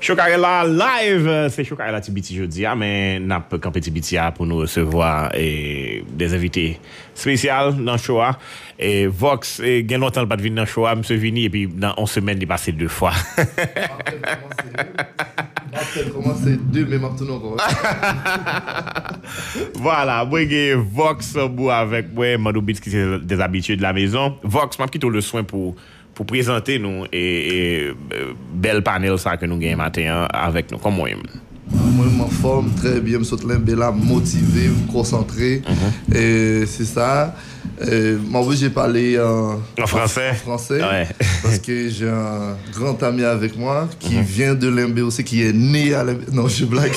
Chokarela live, c'est Chokarela Tibiti jeudi, mais n'a pas campé Tibiti pour nous recevoir des invités spéciaux dans le show. Et Vox, il y a longtemps pas de venir dans le show, monsieur Vini, et puis dans 11 semaines, il est passé 2 fois. Comment c'est 2, mais maintenant encore. Voilà, moi j'ai Vox avec moi, Mano Beats qui est des habitués de la maison. Vox, m'a quitté le soin pour présenter nous et bel panel ça que nous gagnons matin avec nous. Comment moi, je m'en forme très bien, je suis là, motivé, concentré. Et c'est ça. Moi, j'ai parlé en français. Ouais. Parce que j'ai un grand ami avec moi qui vient de Lembe aussi, qui est né à Lembe. Non, je blague.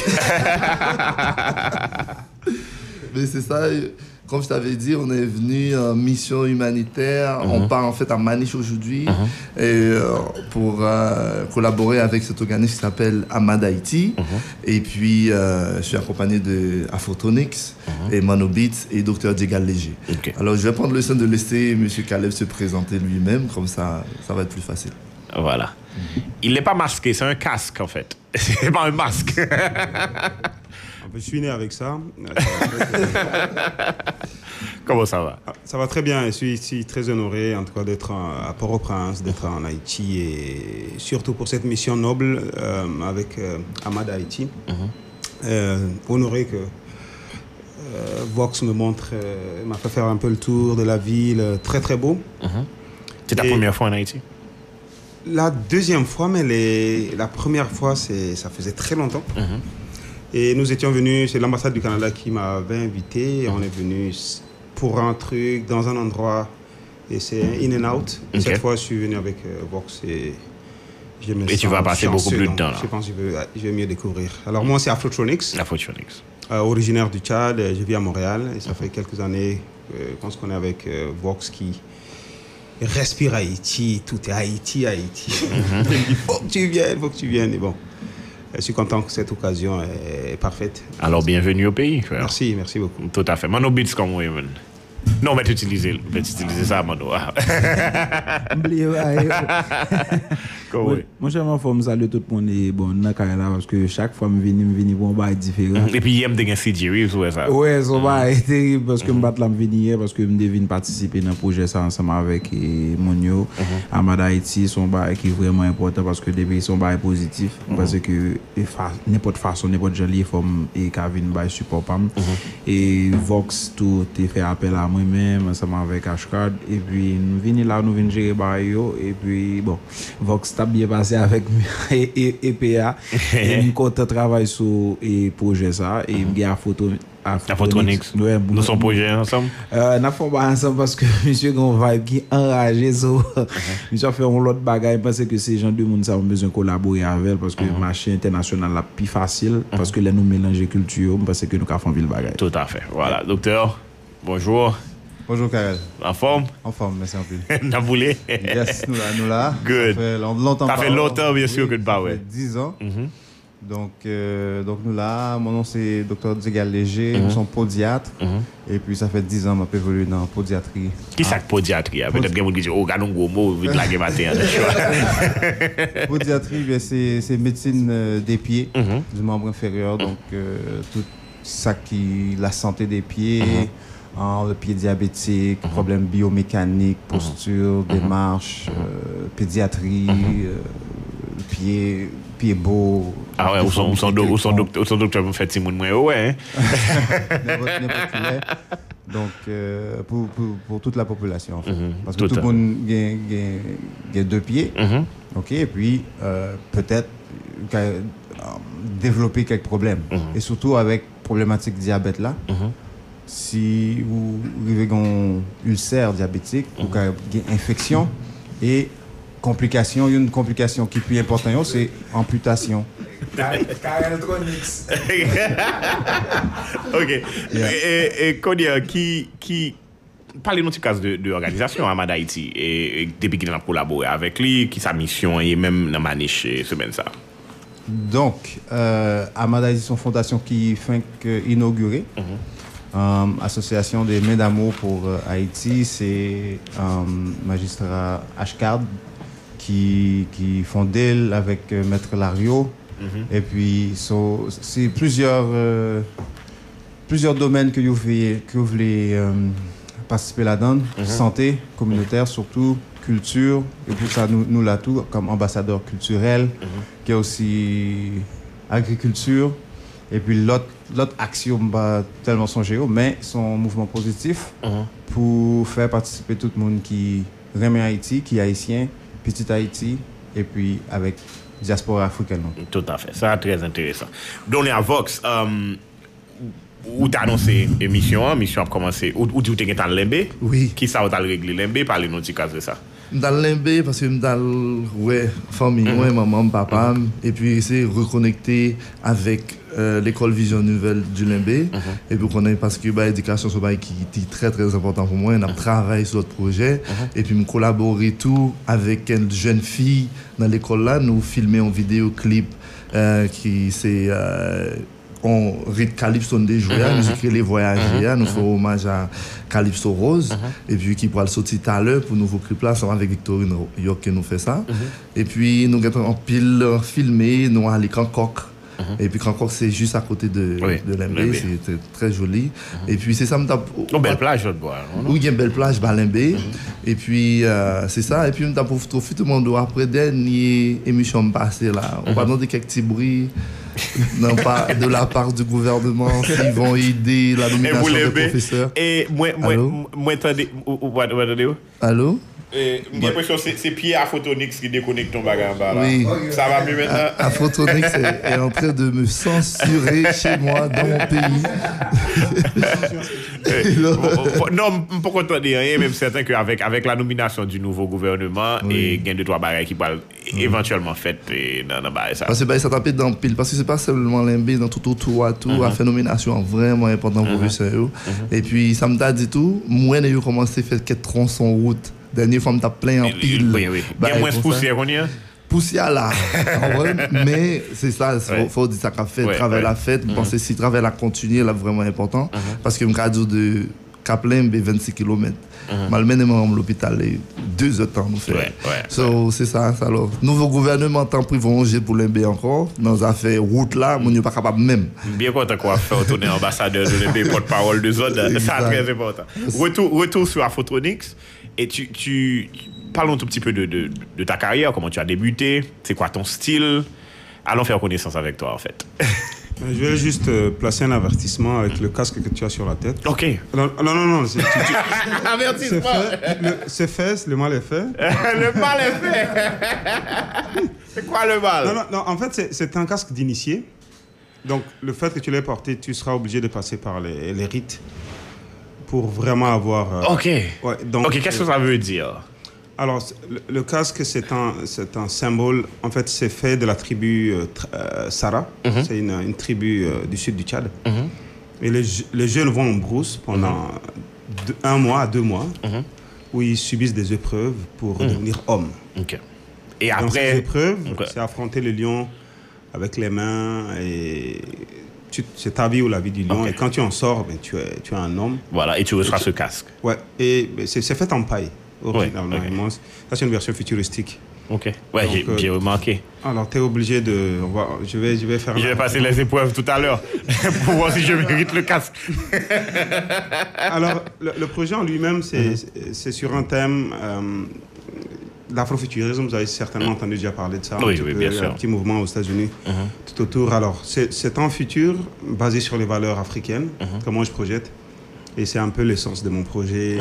Mais c'est ça. Comme je t'avais dit, on est venu en mission humanitaire. On part en fait à Maniche aujourd'hui pour collaborer avec cet organisme qui s'appelle Amad Haïti. Et puis, je suis accompagné de Afrotronics et Mano Beats et Dr. Djegal Léger. Okay. Alors, je vais prendre le soin de laisser M. Caleb se présenter lui-même. Comme ça va être plus facile. Voilà. Il n'est pas masqué, c'est un casque en fait. C'est pas un masque. Je suis né avec ça. Comment ça va? Ça va très bien. Je suis ici très honoré en tout cas d'être à Port-au-Prince, d'être en Haïti et surtout pour cette mission noble avec Amad Haïti. Honoré que Vox me montre, m'a fait faire un peu le tour de la ville, très très beau. C'est ta première fois en Haïti? La deuxième fois, mais la première fois, ça faisait très longtemps. Et nous étions venus, c'est l'ambassade du Canada qui m'avait invité. On est venus pour un truc dans un endroit et c'est in and out. Okay. Cette fois, je suis venu avec Vox et je me sens tu vas passer beaucoup plus de temps là. Je pense que je vais mieux découvrir. Alors moi, c'est Afrotronics. Originaire du Tchad, je vis à Montréal et ça fait quelques années qu'on se connaît avec Vox qui respire Haïti, tout est Haïti. Il me dit, faut que tu viennes. Et bon. Je suis content que cette occasion est parfaite. Alors, bienvenue au pays, frère. Merci beaucoup. Tout à fait. Mano Beats comme moi, non, mais tu utilises ça, Mano. Moi, j'aime faire saluer tout le monde et bon, parce que chaque fois que je viens pour un bail différent. Et puis, il y a des CJ Reeves, ouais, ça. Ouais, ça va être terrible parce que je vais venir parce que je devine participer dans le projet ça ensemble avec Monio. Amad Haïti, son bail qui est vraiment important parce que depuis son bail positif. Parce que n'importe façon, n'importe jolie forme et Kevin bail support pam. Et Vox, tout est fait appel à moi-même, ensemble avec Ashcard. Et puis, nous venons là, nous venons gérer bail. Et puis, bon, Vox t'a bien passé avec EPA. Et nous comptons travailler sur le projet ça. Et il y a Afrotronics. Nous sommes projet ensemble. Nous sommes pas ensemble parce que monsieur Gonvibe qui est enragé. Monsieur fait un autre bagaille parce que ces gens de monde ont besoin de collaborer avec parce que le marché international est plus facile parce que là nous mélanger culture parce que nous avons fait le bagaille. Tout à fait. Voilà, docteur. Bonjour. Bonjour Karel. En forme? En forme, merci un peu. T'as voulu? Yes, nous là. Good. Ça fait longtemps, bien sûr, que tu parles. Ça fait 10 ans. Donc nous là, mon nom c'est Dr. Djegal Léger, nous sommes podiatres. Et puis ça fait 10 ans que je évolué dans la podiatrie. Qui c'est que podiatrie? Peut-être que vous dites, oh, regardons un gros mot, vite la matin. Podiatrie, c'est médecine des pieds, du membre inférieur. Donc tout ça qui la santé des pieds. Le pied diabétique, problèmes biomécaniques, posture, démarche, pédiatrie, pied beau. Ah ouais, ou son docteur vous fait Simon moi ouais. Donc pour toute la population en fait. Parce que tout le monde a 2 pieds. OK, et puis peut-être développer quelques problèmes et surtout avec problématique diabète là. Si vous avez un ulcère diabétique ou une infection et complication, une complication qui est plus importante, c'est amputation. Electronics. OK. Et Kodia, qui parlez-nous de cas de l'organisation Amad Haïti et depuis qu'il a collaboré avec lui, qui sa mission et même dans Maniche semaine ça. Donc, Amad Haïti, son fondation qui fait inaugurer. Association des mains d'amour pour Haïti, c'est magistrat Ashcard qui fondait avec Maître Lario Et puis, c'est plusieurs domaines que vous voulez participer là-dedans. Santé communautaire surtout, culture. Et pour ça, nous là tout, comme ambassadeur culturel, qui est aussi agriculture. Et puis l'autre action, pas tellement songer, mais son mouvement positif pour faire participer tout le monde qui remet Haïti, qui est haïtien, petit Haïti, et puis avec diaspora africaine. Tout à fait, ça très intéressant. Donc on est à Vox, où tu as annoncé l'émission a commencé, où tu es dans l'Embé. Oui. Qui ça, tu as réglé l'Embé, parlez-nous du cas de ça. Dans l'Embé, parce que je dans famille, maman, papa, et puis essayer de reconnecter avec l'école Vision Nouvelle du Limbé. Et puis parce que l'éducation, c'est qui est très très important pour moi. On a travaillé sur d'autres projets. Et puis me collaborer tout avec une jeune fille dans l'école là. Nous filmer un vidéoclip qui c'est on rythme Calypso des joueurs, nous écrivons les voyageurs, nous faisons hommage à Calypso Rose, et puis qui pourra le sortir tout à l'heure pour nouveau clip là, c'est avec Victorine York qui nous fait ça. Et puis nous avons en pile filmé, nous allons à Cancoc. Et puis Cancoc c'est juste à côté de Limbé, c'est très joli. Et puis c'est ça, une belle plage, je bois. Oui, il y a une belle plage à Limbé. Et puis c'est ça. Et puis nous avons profité tout le monde après dernière émission passée là. On va demander quelques petits bruits. Non, pas de la part du gouvernement, s'ils vont aider la nomination des professeurs. Et moi, attendez, allô? J'ai l'impression que c'est Pierre à Photonix qui déconnecte ton bagage. Oui. Ça va mieux maintenant? À Photonix est en train de me censurer chez moi, dans mon pays. Non, je ne peux pas dire rien, même certain qu'avec la nomination du nouveau gouvernement, et il y a 2-3 bagages qui vont éventuellement fait dans ça. Parce que ça tape dans pile, parce que c'est pas seulement l'Imbé, dans tout autour à tout, à faire nomination vraiment important pour professeur. Et puis, ça me t'a dit tout, moi, j'ai commencé à faire quelques tronçons route. Dernière fois, je plein en pile. Oui. Il y a moins de poussière qu'on y a. Poussière là. Mais c'est ça, il faut dire ça qu'a fait, travail la fête. Je pense que si le travail a continué, là, vraiment important. Parce que je me de Kaplan, 26 km. Malheureusement, à l'hôpital, 2 heures de temps nous fait. C'est ça. Alors, nouveau gouvernement, tant pis, vont pour l'Imbé encore. Dans les affaires route là, on n'est pas capable même. Bien content qu'on va faire tourner ambassadeur de l'Imbé, porte-parole de zone. C'est très important. Retour sur Afrotronics. Et parlons un tout petit peu de ta carrière, comment tu as débuté, c'est quoi ton style. Allons faire connaissance avec toi en fait. Je vais juste placer un avertissement avec le casque que tu as sur la tête. Ok. Non. Avertissement. C'est fait, le mal est fait. Le mal est fait. C'est quoi le mal? Non, en fait, c'est un casque d'initié. Donc, le fait que tu l'aies porté, tu seras obligé de passer par les rites pour vraiment avoir... Ok. Ouais, donc, ok, qu'est-ce que ça veut dire? Alors, le casque, c'est un symbole. En fait, c'est fait de la tribu Sara. C'est une tribu du sud du Tchad. Et les jeunes vont en brousse pendant 1 mois à 2 mois, où ils subissent des épreuves pour devenir hommes. Ok. Et dans après... ces épreuves, c'est affronter le lion avec les mains et... C'est ta vie ou la vie du lion. Okay. Et quand tu en sors, ben, tu es un homme. Voilà, et tu reçois ce casque. Ouais, et c'est fait en paille, originalement. Ouais. Ça, c'est une version futuristique. Ok, ouais, j'ai remarqué. Alors, tu es obligé de... Je vais faire... Je vais passer les épreuves tout à l'heure pour voir si je mérite le casque. Alors, le projet en lui-même, c'est sur un thème... l'afrofuturisme, vous avez certainement entendu déjà parler de ça. Oui, bien sûr. Un petit mouvement aux États-Unis tout autour. Alors, c'est un futur basé sur les valeurs africaines, comment je projette. Et c'est un peu l'essence de mon projet.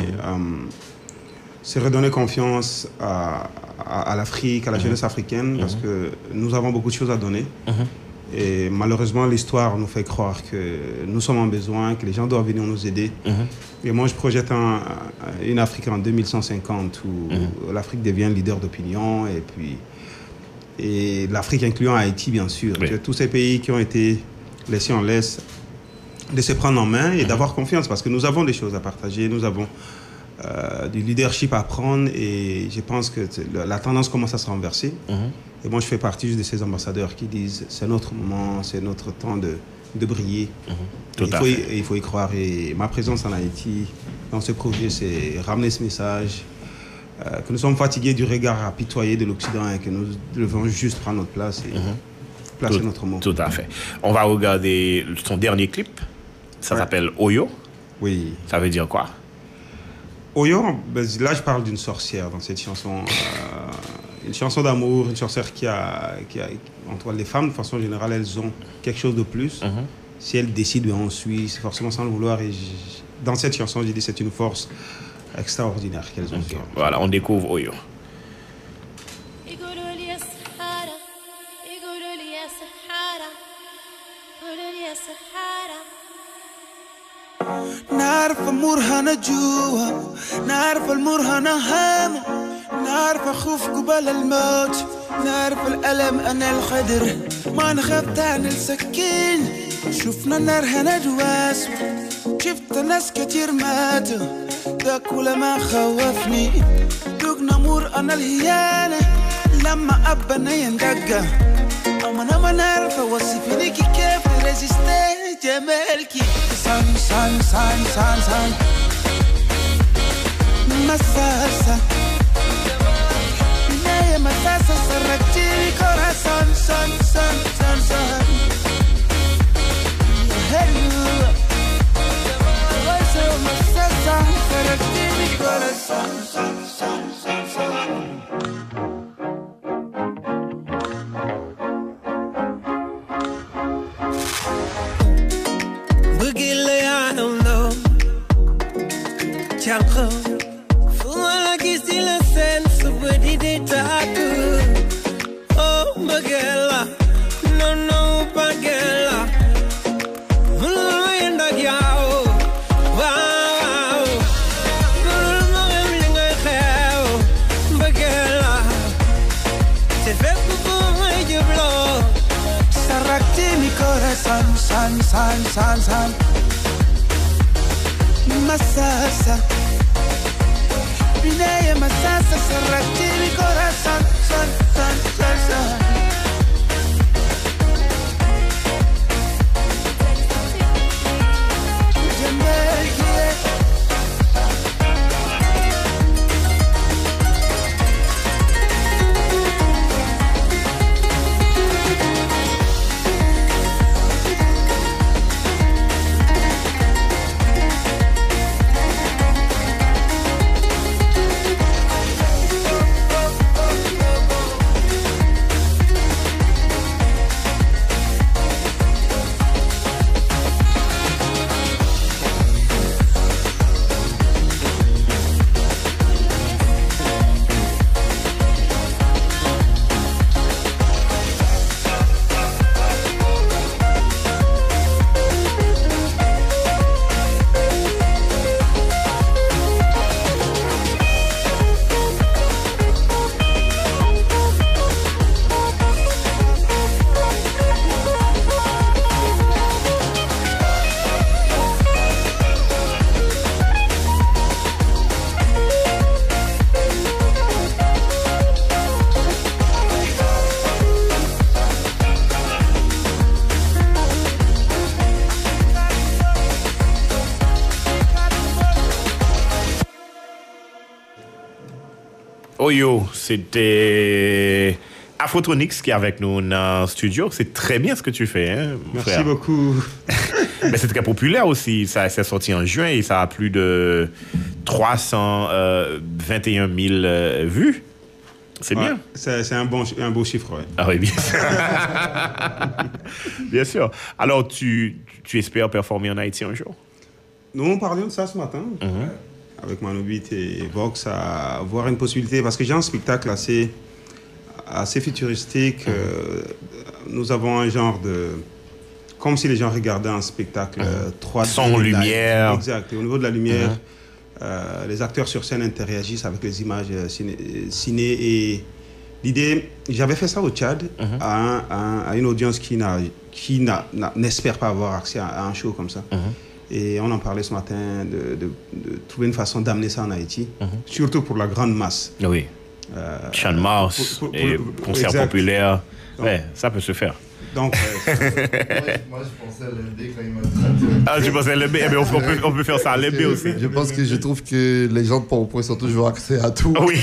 C'est redonner confiance à l'Afrique, à la jeunesse africaine, parce que nous avons beaucoup de choses à donner. Et malheureusement, l'histoire nous fait croire que nous sommes en besoin, que les gens doivent venir nous aider. Et moi, je projette une Afrique en 2150 où l'Afrique devient leader d'opinion. Et l'Afrique incluant Haïti, bien sûr. Oui. Tous ces pays qui ont été laissés en laisse, de se prendre en main et d'avoir confiance, parce que nous avons des choses à partager, nous avons du leadership à prendre. Et je pense que la tendance commence à se renverser. Et moi, je fais partie juste de ces ambassadeurs qui disent c'est notre moment, c'est notre temps de briller. Il faut y croire. Et ma présence en Haïti, dans ce projet, c'est ramener ce message, que nous sommes fatigués du regard apitoyé de l'Occident et que nous devons juste prendre notre place placer notre mot. Tout à fait. On va regarder son dernier clip. Ça s'appelle Oyo. Oui. Ça veut dire quoi? Oyo, ben, là je parle d'une sorcière dans cette chanson. Une chanson d'amour, une sorcière qui a en tout cas, les femmes de façon générale, elles ont quelque chose de plus. Si elles décident, on suit, c'est forcément sans le vouloir. Et dans cette chanson, j'ai dit c'est une force extraordinaire qu'elles ont. Okay. Voilà, on découvre Oyo. نعرف أمورها أنا جوا نعرف المورها أنا هامة نعرف أخوف قبل الموت نعرف الألم أنا الخدر ما نخاف تاني السكين شفنا النار هنا جواس شفت ناس كتير ماتوا ده كل ما خوفني دوقنا مور أنا الهيانة لما أبنا يندقى أما أنا ما نعرف أوصفني كيف ريزيستي جمالكي سان سان سان سان سان مساسة بناية مساسة سرقتيني كوراسان سان سان سان سان هلو ويسو مساسة سرقتيني كوراسان سان سان سان سان Chanko, fuala kisi le sense, budi de taku. Oh, bagela, no, bagela. Mulu yenda gyao, wow. Mulu mlinga khao, bagela. Se fait pour moi du blanc. Sarakti mi corazón, san, san, san, san. Masasa Binaya masasa Sarati mi corazón San, san, san, san Oyo, c'était Afrotronics qui est avec nous dans le studio. C'est très bien ce que tu fais, hein, Merci frère. beaucoup. Mais c'est très populaire aussi. Ça s'est sorti en juin et ça a plus de 321 000 vues. C'est bien. C'est un beau chiffre, ouais. Ah oui, bien sûr. Bien sûr. Alors, tu espères performer en Haïti un jour? Nous parlions de ça ce matin. Avec Manobit et Vox, à voir une possibilité, parce que j'ai un spectacle assez futuristique. Nous avons un genre de... Comme si les gens regardaient un spectacle 3D. Son, lumière. Exact. Et au niveau de la lumière, les acteurs sur scène interagissent avec les images ciné. Et l'idée, j'avais fait ça au Tchad, à une audience qui n'espère pas avoir accès à un show comme ça. Et on en parlait ce matin de trouver une façon d'amener ça en Haïti, surtout pour la grande masse. Oui. Chant de Mars et concert populaire, ouais, ça peut se faire. Donc, moi, je pensais à l'MB quand il m'a dit ça. Ah, tu pensais à l'MB? Eh bien, on peut faire ça à l'MB aussi. Je pense que je trouve que les gens de Port-au-Prince ont toujours accès à tout. Oui.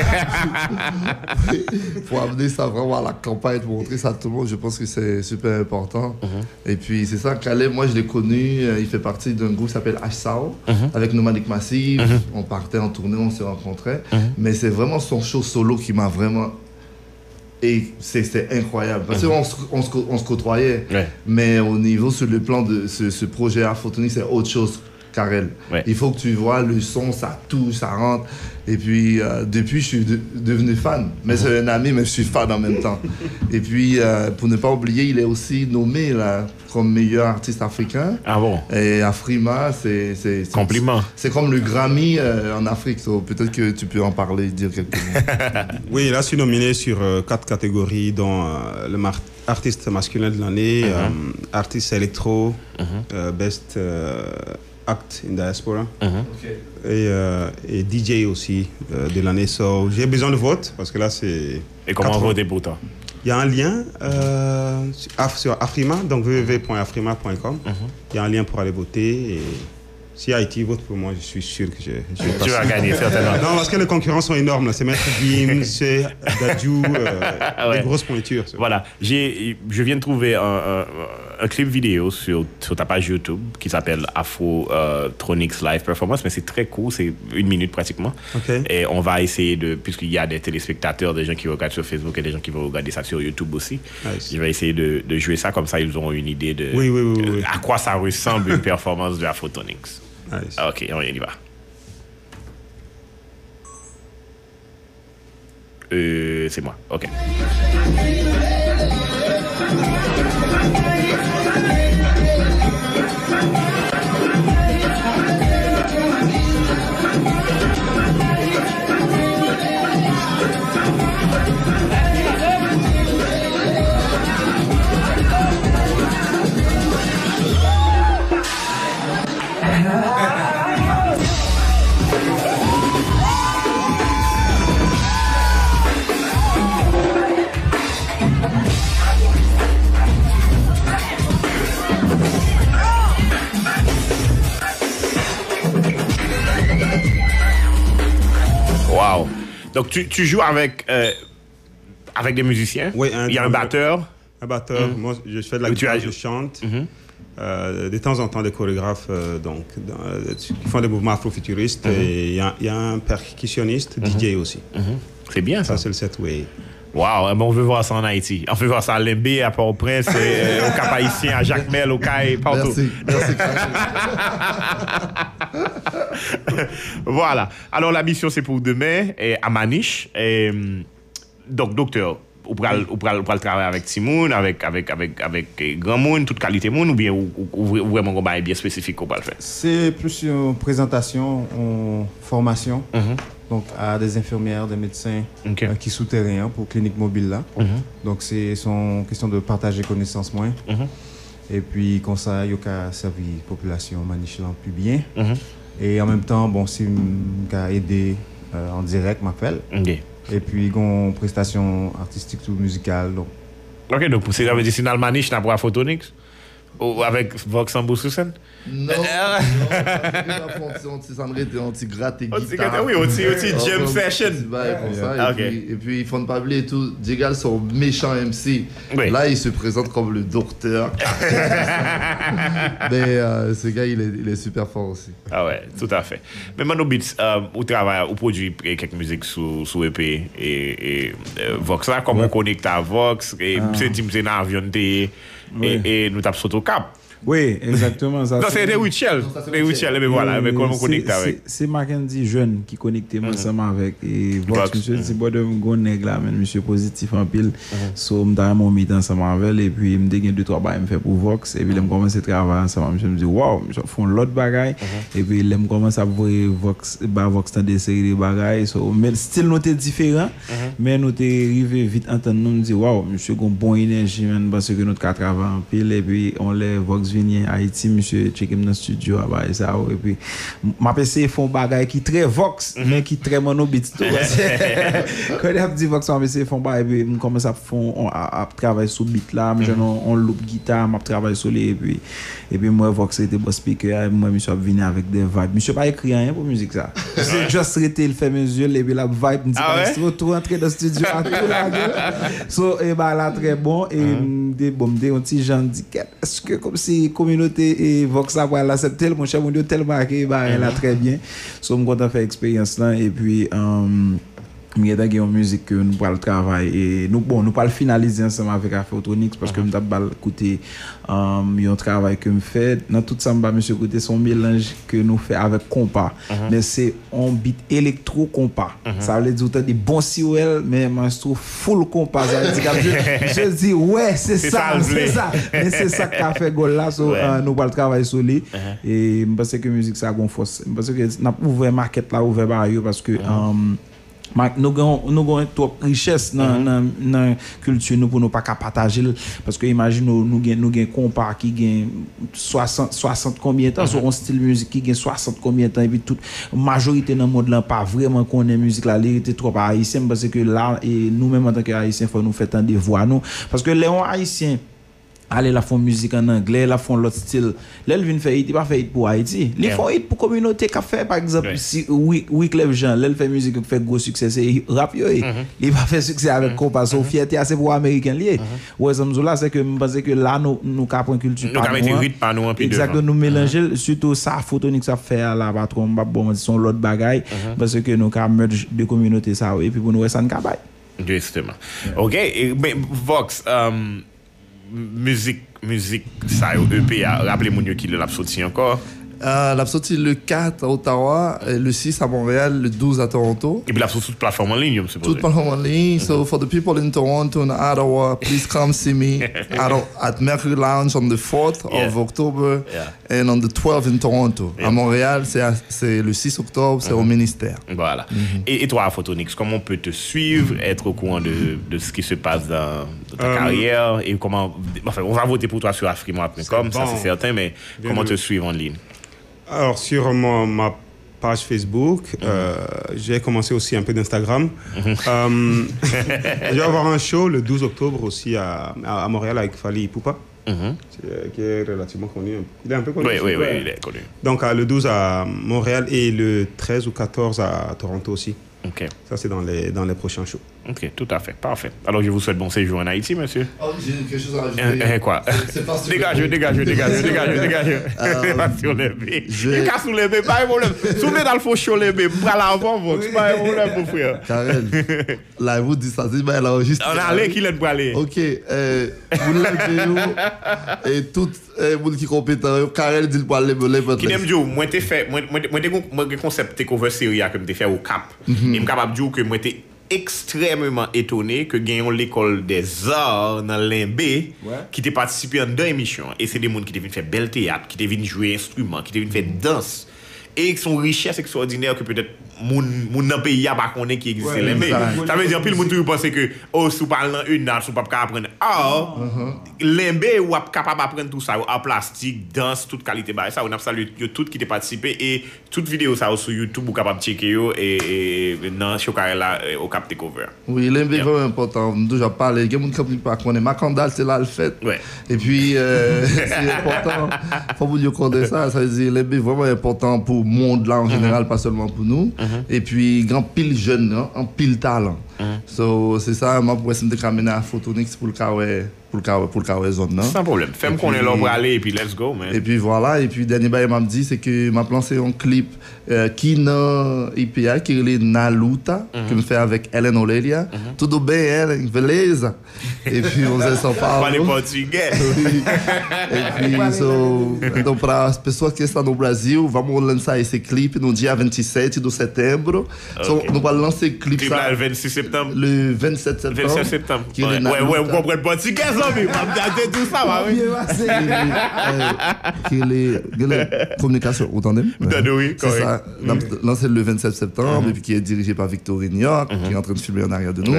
Pour amener ça vraiment à la campagne, pour montrer ça à tout le monde, je pense que c'est super important. Et puis, c'est ça, Caleb, moi, je l'ai connu. Il fait partie d'un groupe qui s'appelle H-Sao, avec Nomadic Massive. On partait en tournée, on se rencontrait. Mais c'est vraiment son show solo qui m'a vraiment... Et c'est incroyable. Parce qu'on se côtoyait. Ouais. Mais au niveau, sur le plan de ce projet Afrotronics, c'est autre chose, Karel. Ouais. Il faut que tu vois le son, ça touche, ça rentre. Et puis, depuis, je suis devenu fan. Mais c'est un ami, mais je suis fan en même temps. Et puis, pour ne pas oublier, il est aussi nommé là, comme meilleur artiste africain. Ah bon? Et Afrima, c'est compliment. C'est comme le Grammy en Afrique. So, peut-être que tu peux en parler, dire quelques mots. Oui, là, je suis nominé sur 4 catégories, dont le artiste masculin de l'année, artiste électro, best act in diaspora, et DJ aussi de l'année. So, j'ai besoin de vote parce que là, c'est... Et comment voter pour toi? Il y a un lien sur Afrima, donc www.afrima.com. Il y a un lien pour aller voter. Et si Haïti vote pour moi, je suis sûr que je vais passer. Tu vas gagner, certainement. Non, parce que les concurrents sont énormes. C'est Maître Gims, c'est Dadju, des grosses pointures. Voilà. Je viens de trouver un clip vidéo sur ta page YouTube qui s'appelle Afrotronics Live Performance, mais c'est très court, c'est 1 minute pratiquement. Okay. Et on va essayer puisqu'il y a des téléspectateurs, des gens qui regardent sur Facebook et des gens qui vont regarder ça sur YouTube aussi. Nice. Je vais essayer de jouer ça, comme ça ils auront une idée de à quoi ça ressemble une performance de Afrotronics. Nice. Ok, on y va. C'est moi, ok. Wow. Donc, tu joues avec des musiciens? Oui. Il y a un batteur? Un batteur. Moi, je fais de la guitare, je chante. De temps en temps, des chorégraphes qui font des mouvements afrofuturistes. Et il y a un percussionniste, DJ aussi. C'est bien, ça. Ça, c'est le set way. Wow, on veut voir ça en Haïti. On veut voir ça à l'MB, à Port-au-Prince, au Cap-Haïtien, à Jacmel, au CAI, partout. Merci. Voilà. Alors, la mission, c'est pour demain, à Maniche. Donc, docteur, on pourra le travailler avec Timoun, avec Grand Moun, toute qualité Moun, ou bien ou vraiment un bail bien spécifique qu'on va le faire? C'est plus une présentation, une formation. Donc, à des infirmières, des médecins qui souterrains pour clinique mobile là. Donc, c'est une question de partager connaissances moins. Et puis, comme ça, il y a servi la population manichelant plus bien. Et en même temps, bon, si je aider en direct, m'appelle. Et puis, il y a une prestation artistique ou musicale. Donc. Ok, donc, c'est medicinal maniche, n'a pas Afrotronics? Ou avec Vox en bout sous scène? Non, ça me était anti-gratte et guitare. Oui, anti-jam session. Et puis, ils font pas oublier tout. Digal, son méchant MC. Oui. Là, il se présente comme le docteur. Mais ce gars, il est super fort aussi. Ah ouais, tout à fait. Mais Mano Beats, on travaille, on produit quelques musiques sous EP et Vox là, comme on connecte à Vox, et c'est un avion et nous tapons sur le cap. Oui, exactement. Ça, non, c'est des Richel. Des Richel, mais voilà, mais comment on connecte avec? C'est Mackenzie jeune qui connectait ensemble avec Vox. Monsieur, c'est bon de mon nègre là, monsieur positif en pile. So, on mis ensemble avec, et puis, il me 2-3 bails me fait pour Vox, et puis, il me commence à travailler ensemble. Monsieur me dit, waouh, je fais l'autre bagaille, et puis, il me commence à voir Vox dans des séries de bagailles. So, mais le style nous était différent, mais nous était arrivé vite entendre nous, me dit, waouh, monsieur, a une bonne énergie, parce que notre travail en pile, et puis, on les Vox venu à Haïti, monsieur check dans le studio et ça et puis m'a essayé font bagay qui très Vox mais qui très monobit tout. Quand il a dit Vox m'a essayé font bagay et puis commence à font à travailler sur beat là, on loop guitare, m'a travailler sur les et puis moi Vox était bon speaker, moi monsieur venu avec des vibes. Monsieur pas écrit rien pour musique ça. C'est juste arrêté il fait mes yeux et puis la vibe me dit tout rentrer dans le studio à tout la gueule. So et bah là très bon et des bon des petits gens dit est-ce que comme si communauté et Vox a pour l'accepter mon cher mon Dieu tellement que bah elle a très bien. So me content faire expérience là et puis il y a une musique que nous parlons travail et nous pas le finaliser ensemble avec Afrotronics parce que nous avons écouté un travail que me fait dans tout ça monsieur côté son mélange que nous fait avec compas mais c'est un beat électro compas ça veut dire des bons COL mais moi je trouve full compas ça veut dire je dis ouais c'est ça mais c'est ça qui a fait goal là nous pas le travail sur lui et parce que musique ça a une force parce que n'a ouvert market là ouvert barrière parce que nous avons trop richesse dans la culture nous pour nous pas partager parce que imagine nous gain compas qui gagne 60 combien de temps sur un style musique qui gagne 60 combien de temps et puis toute majorité dans le monde là pas vraiment connaît musique là il était trop haïtien parce que là et nous même en tant que haïtien faut nous faire tant des voix nous parce que les haïtiens aller la font musique en anglais la font l'autre style là ils viennent faire il pas fait pour Haïti ils font it pour communauté qu'a fait par exemple si Wyclef Jean là il fait musique qui fait gros succès c'est rap yo il pas fait succès avec compas so fierté assez pour américain lié ouais ça là c'est que je pense que là nous ca prendre culture nous ca mettre rythme pas nous en plus exactement nous mélanger surtout ça Afrotronics ça fait là patron bon son l'autre bagaille parce que nous ca merge de communauté ça et puis pour nous ça n'ca bail justement OK mais Vox musique ça EP rappelez-moi qui l'a sorti encore l'a sorti le 4 à Ottawa, le 6 à Montréal, le 12 à Toronto. Et puis l'a sorti toute plateforme en ligne, je suppose. Toute plateforme en ligne. So for the people in Toronto and Ottawa, please come see me at Mercury Lounge on the 4th of October and on the 12th in Toronto. À Montréal, c'est le 6 octobre, c'est au ministère. Voilà. Et toi, Afrotronics, comment on peut te suivre, être au courant de ce qui se passe dans ta carrière et comment... Enfin, on va voter pour toi sur afrimois.com, ça c'est certain, mais comment te suivre en ligne? Alors, sur ma page Facebook, j'ai commencé aussi un peu d'Instagram. Je vais avoir un show le 12 octobre aussi à Montréal avec Fally Ipupa, qui est relativement connu. Il est un peu connu. Oui, il est connu. Donc, le 12 à Montréal et le 13 ou 14 à Toronto aussi. OK. Ça, c'est dans les prochains shows. OK, tout à fait. Parfait. Alors, je vous souhaite bon séjour en Haïti, monsieur. Oh, j'ai quelque chose à rajouter. Quoi? C'est pas sûr. Dégage. Pas sur les bébés. Il casse sur les bébés, pas de problème. Soumez dans le faux chaud les bébés. Pas l'avant, Vox. Pas de problème, mon frère. Karel, là, vous dites ça, c'est bien, là, juste. On a allé qui l'aide pour aller. OK. Vous l'avez et tout le monde qui est compétent, Karel dit pour aller qui n'aime dire, moi, t'ai fait, moi, concept takeover série que m'ai fait au Cap. Et m'capable de dire que moi, t'ai extrêmement étonné que gagnons l'école des arts dans Limbé qui t'ai participé en deux émissions et c'est des gens qui t'ont fait bel théâtre qui t'ont jouer instruments qui t'ont fait danse et qui sont richesse extraordinaire que peut-être mon pays a pas connaît qui existe Limbé ça veut dire puis le monde toujours penser que sous parlant une art sous pas apprendre Limbé ou capable apprendre tout ça en plastique danse toute qualité ça on a salué tout qui t'ai participé et toute vidéo ça sur YouTube ou capable checker yo et dans Chocarel là au Cap Takeover. Oui, Limbé vraiment important. Déjà parlé, il y a des gens qui pas connaît Macandal c'est là le fait. Et puis c'est important faut vous dire qu'on ça veut dire Limbé vraiment important pour le monde là en général pas seulement pour nous. Et puis grand pile jeune en pile talent. So c'est ça moi pour essayer de ramener à Afrotronics pour le carré zone non. Sans problème. Fais-moi qu'on est là pour aller et puis let's go man. Et puis voilà et puis dernier bail m'a dit c'est que m'a lancé un clip qui dans IPA qui est Naluta que me fait avec Helen Olelia. Tudo bem Helen, beleza? Et puis on s'est sans parler portugais. Et puis so então para as pessoas que estão no Brasil, vamos lançar esse clipe no dia 27 de setembro. So nous allons lancer clip ça le 26 septembre. Le 27 septembre. Ouais, vous comprenez portugais là. famille. C'est tout ça, oui. Qui est les communications au tandem. Oui, c'est ça. Lancé le 27 septembre, et puis qui est dirigé par Victor New York, qui est en train de filmer en arrière de nous.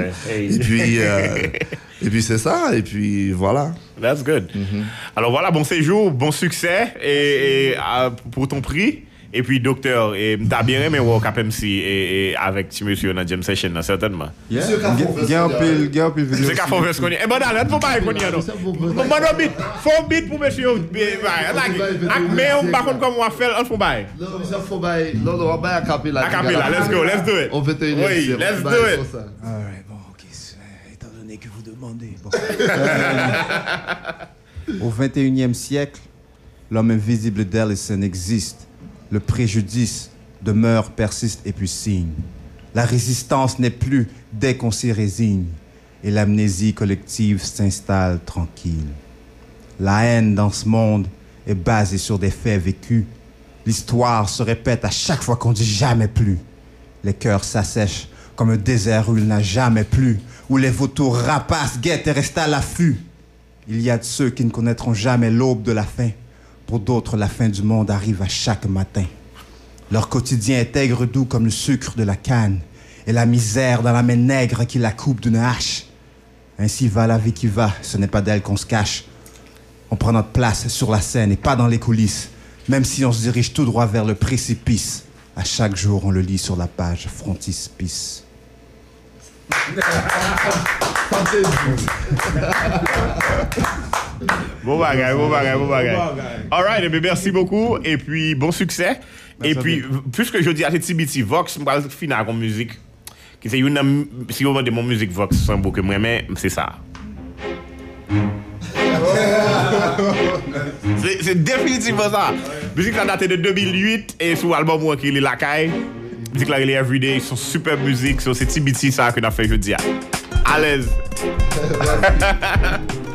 Et puis c'est ça, et puis voilà. That's good. Alors voilà, bon séjour, bon succès et pour ton prix. Et puis, docteur, t'as bien aimé Walk Up MC et avec petit monsieur dans la jam session, certainement. Monsieur Cafon, Monsieur Cafon, est-ce qu'on est? Eh ben, là, il faut pas qu'on y a, non? Faut un beat pour monsieur. Mais on va comme on va faire, on faut pas. Non, monsieur Fobaye, non, on va pas à Capilla. À Capilla, let's go, let's do it. On fait une oui, let's do it. Alright, bon, ok, étant donné que vous demandez. Bon. Au 21e siècle, l'homme invisible d'Ellison existe. Le préjudice demeure, persiste et puis signe. La résistance n'est plus dès qu'on s'y résigne. Et l'amnésie collective s'installe tranquille. La haine dans ce monde est basée sur des faits vécus. L'histoire se répète à chaque fois qu'on dit jamais plus. Les cœurs s'assèchent comme un désert où il n'a jamais plu, où les vautours rapaces guettent et restent à l'affût. Il y a de ceux qui ne connaîtront jamais l'aube de la fin. Pour d'autres, la fin du monde arrive à chaque matin. Leur quotidien est aigre doux comme le sucre de la canne, et la misère dans la main nègre qui la coupe d'une hache. Ainsi va la vie qui va, ce n'est pas d'elle qu'on se cache. On prend notre place sur la scène et pas dans les coulisses, même si on se dirige tout droit vers le précipice. À chaque jour, on le lit sur la page frontispice. Bon bagage. All right, et bien merci beaucoup et puis bon succès. Merci et puis puisque je dis à TBT Vox, je vais finir avec musique qui c'est une si vous demandez mon musique Vox c'est un beau que moi mais c'est ça. C'est définitivement ça. Musique qui a daté de 2008 et sur l'album qui est La Caille. Musique là il est everyday, ils sont super musique, c'est TBT ça que on a fait jeudi. À l'aise.